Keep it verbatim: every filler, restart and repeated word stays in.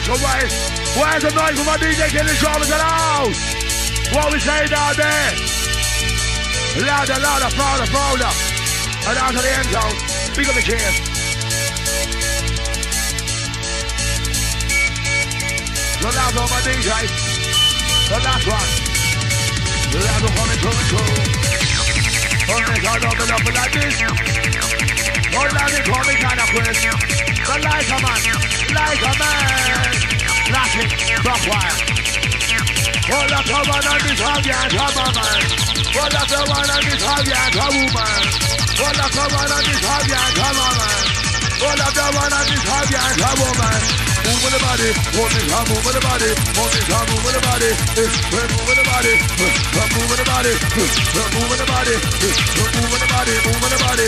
So why, where's the noise from my D J getting the drummers loud? What we say down there? Louder, louder, prouder, prouder. And down to the end zone. Big up the kids. The last one, my D J. The last one. The last one coming through and through. Oh, make I love it up like this. Oh, now they call me kind of quiz. But like a man, like a man. Classic, rock wire. Oh, that's a man and this hug, yeah, come on, man. Oh, that's a man and this hug, yeah, come on, man. Oh, that's a man and this hug, yeah, come on, man. Oh, that's a man and this hug, yeah, come on, man. Move with the body, move it, come move with the body, move it, come move with the body, move with the body, come move with the body, move with the body, move with the body, move with the body,